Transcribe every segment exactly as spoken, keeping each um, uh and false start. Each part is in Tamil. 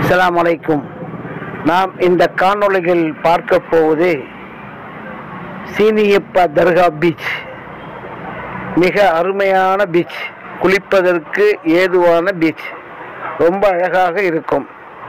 அஸ்ஸலாமு அலைக்கும். நாம் இந்த காணொளியில் பார்க்க போவது சீனியப்பா தர்கா பீச். மிக அருமையான பீச், குளிப்பதற்கு ஏதுவான பீச், ரொம்ப அழகாக இருக்கும்.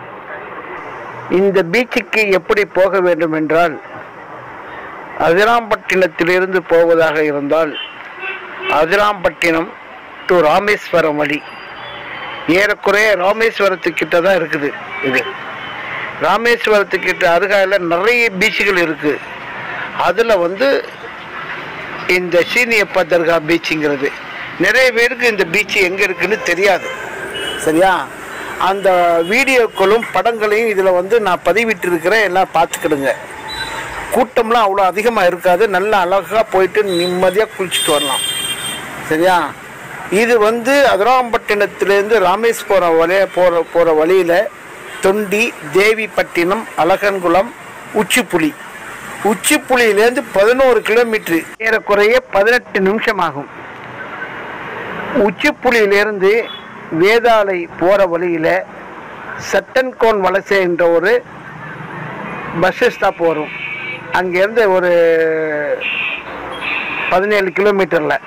இந்த பீச்சுக்கு எப்படி போக வேண்டும் என்றால், அதிராம்பட்டினத்திலிருந்து போவதாக இருந்தால் அதிராம்பட்டினம் டு ராமேஸ்வரம் வழி, ஏறக்குறைய ராமேஸ்வரத்துக்கிட்ட தான் இருக்குது. இது ராமேஸ்வரத்துக்கிட்ட அருகாயில் நிறைய பீச்சுகள் இருக்குது. அதில் வந்து இந்த சீனியப்பா தர்கா பீச்சுங்கிறது நிறைய பேருக்கு இந்த பீச்சு எங்கே இருக்குன்னு தெரியாது. சரியா? அந்த வீடியோக்களும் படங்களையும் இதில் வந்து நான் பதிவிட்டு இருக்கிறேன், எல்லாம் பார்த்துக்கிடுங்க. கூட்டம்லாம் அவ்வளோ அதிகமாக இருக்காது, நல்லா அழகாக போயிட்டு நிம்மதியாக குளிச்சுட்டு வரலாம். சரியா? இது வந்து அதிராம்பட்டினத்திலேருந்து ராமேஸ்வரம் வழிய போகிற போகிற வழியில் தொண்டி, தேவிப்பட்டினம், அழகன்குளம், உச்சிப்புலி, உச்சிப்புலியிலேருந்து பதினோரு கிலோமீட்டரு, ஏறக்குறைய பதினெட்டு நிமிஷம் ஆகும். உச்சிப்புலியிலேருந்து வேதாளை போகிற வழியில் சட்டன்கோன் வலசை என்ற ஒரு பஸ் ஸ்டாப் வரும். அங்கேருந்து ஒரு பதினேழு கிலோமீட்டரில்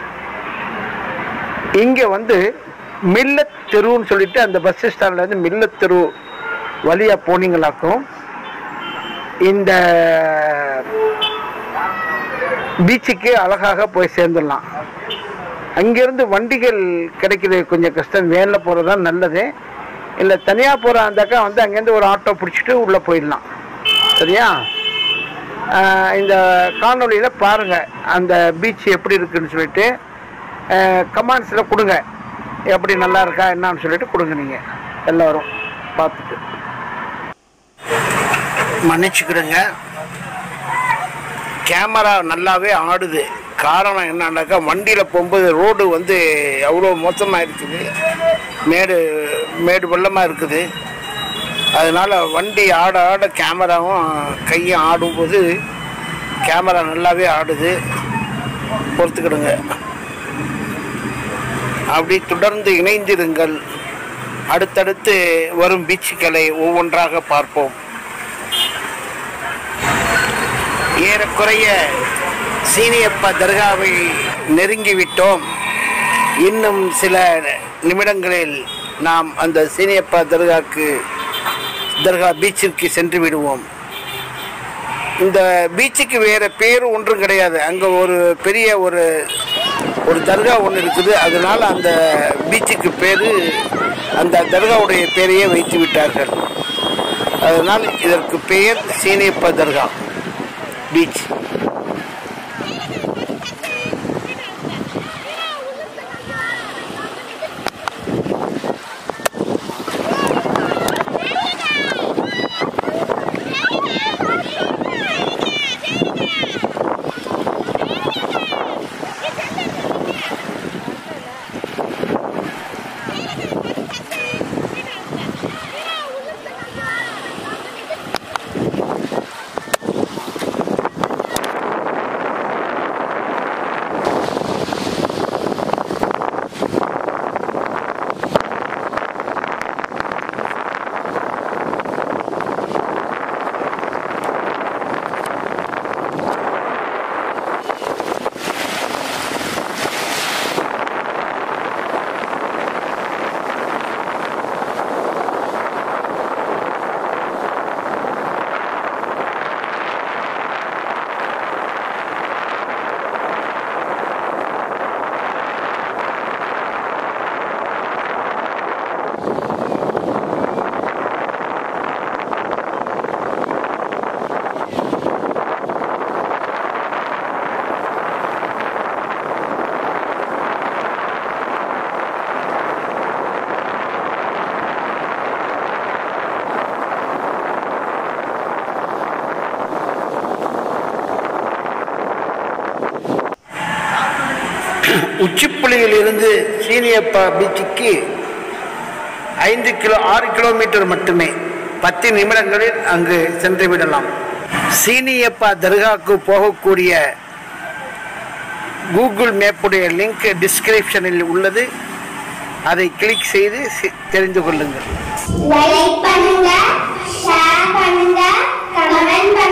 இங்கே வந்து மில்லத் தெருவுன்னு சொல்லிட்டு அந்த பஸ் ஸ்டாண்ட்லேருந்து மில்லத் தெரு வழியாக போனீங்களாக்கும் இந்த பீச்சுக்கு அழகாக போய் சேர்ந்துடலாம். அங்கேருந்து வண்டிகள் கிடைக்கிறது கொஞ்சம் கஷ்டம், வேனில் போகிறது தான் நல்லது. இல்லை தனியாக போகிற அந்தாக்கா வந்து அங்கேருந்து ஒரு ஆட்டோ பிடிச்சிட்டு உள்ளே போயிடலாம். சரியா? இந்த காணொலியில் பாருங்கள் அந்த பீச் எப்படி இருக்குதுன்னு சொல்லிட்டு கமெண்ட்ஸில் கொடுங்க. எப்படி நல்லா இருக்கா என்னான்னு சொல்லிட்டு கொடுங்க. நீங்கள் எல்லோரும் பார்த்துட்டு மன்னிச்சுக்கிடுங்க, கேமரா நல்லாவே ஆடுது. காரணம் என்னன்னாக்கா, வண்டியில் போகும்போது ரோடு வந்து அவ்வளோ மோசமாக இருக்குது, மேடு மேடு வெள்ளமாக இருக்குது. அதனால் வண்டி ஆட ஆட கேமராவும் கையும் ஆடும்போது கேமரா நல்லாவே ஆடுது, பொறுத்துக்கிடுங்க. அப்படி தொடர்ந்து இணைந்திருங்கள். அடுத்தடுத்து வரும் பீச்சுகளை ஒவ்வொன்றாக பார்ப்போம். ஏறக்குறைய சீனியப்பா தர்காவை நெருங்கிவிட்டோம். இன்னும் சில நிமிடங்களில் நாம் அந்த சீனியப்பா தர்காக்கு தர்கா பீச்சிற்கு சென்று விடுவோம். இந்த பீச்சுக்கு வேறு பேர் ஒன்றும் கிடையாது. அங்கே ஒரு பெரிய ஒரு ஒரு தர்கா ஒன்று இருக்குது. அதனால் அந்த பீச்சுக்கு பேர் அந்த தர்காவுடைய பேரையே வைத்து விட்டார்கள். அதனால் இதற்கு பெயர் சீனியப்பா தர்கா பீச். உச்சிப்புலியில் இருந்து சீனியப்பா பீச்சுக்கு ஐந்து கிலோ ஆறு கிலோமீட்டர் மட்டுமே. பத்து நிமிடங்களில் அங்கு சென்று விடலாம். சீனியப்பா தர்காவுக்கு போகக்கூடிய கூகுள் மேப்புடைய லிங்க் டிஸ்கிரிப்ஷனில் உள்ளது. அதை கிளிக் செய்து தெரிந்து கொள்ளுங்கள். லைக் பண்ணுங்க, ஷேர் பண்ணுங்க, கமெண்ட்